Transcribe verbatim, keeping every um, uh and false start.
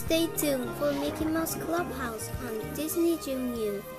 Stay tuned for Mickey Mouse Clubhouse on Disney Junior.